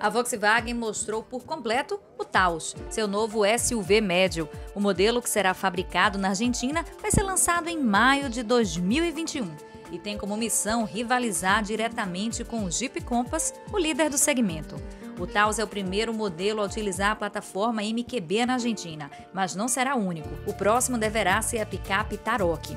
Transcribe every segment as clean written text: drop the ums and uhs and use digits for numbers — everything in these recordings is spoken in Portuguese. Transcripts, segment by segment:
A Volkswagen mostrou por completo o Taos, seu novo SUV médio. O modelo, que será fabricado na Argentina, vai ser lançado em maio de 2021 e tem como missão rivalizar diretamente com o Jeep Compass, o líder do segmento. O Taos é o primeiro modelo a utilizar a plataforma MQB na Argentina, mas não será o único. O próximo deverá ser a picape Tarok.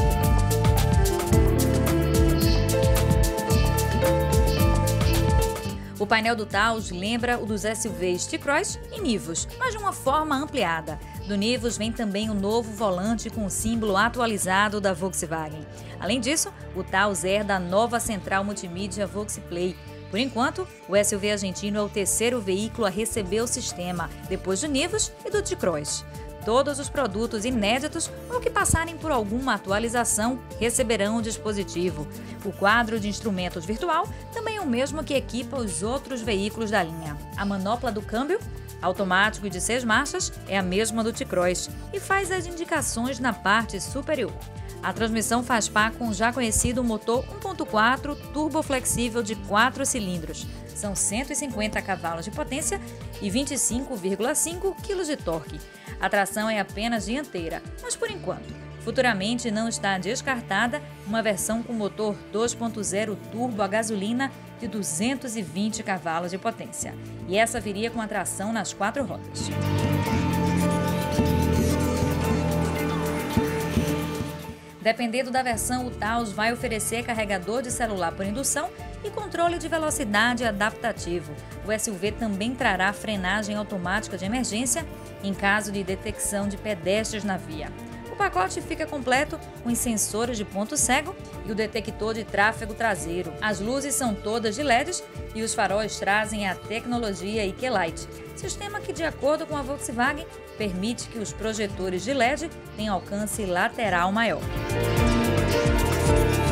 O painel do Taos lembra o dos SUVs T-Cross e Nivus, mas de uma forma ampliada. Do Nivus vem também o novo volante com o símbolo atualizado da Volkswagen. Além disso, o Taos herda a nova central multimídia VolksPlay. Por enquanto, o SUV argentino é o terceiro veículo a receber o sistema, depois do Nivus e do T-Cross. Todos os produtos inéditos ou que passarem por alguma atualização receberão o dispositivo. O quadro de instrumentos virtual também é o mesmo que equipa os outros veículos da linha. A manopla do câmbio, automático e de 6 marchas, é a mesma do T-Cross e faz as indicações na parte superior. A transmissão faz par com o já conhecido motor 1.4 turboflexível de 4 cilindros. São 150 cavalos de potência e 25,5 kg de torque. A tração é apenas dianteira, mas por enquanto. Futuramente não está descartada uma versão com motor 2.0 turbo a gasolina de 220 cavalos de potência. E essa viria com a tração nas 4 rodas. Dependendo da versão, o Taos vai oferecer carregador de celular por indução e controle de velocidade adaptativo. O SUV também trará frenagem automática de emergência em caso de detecção de pedestres na via. O pacote fica completo com os sensores de ponto cego e o detector de tráfego traseiro. As luzes são todas de LEDs e os faróis trazem a tecnologia IQ-Light, sistema que, de acordo com a Volkswagen, permite que os projetores de LED tenham alcance lateral maior.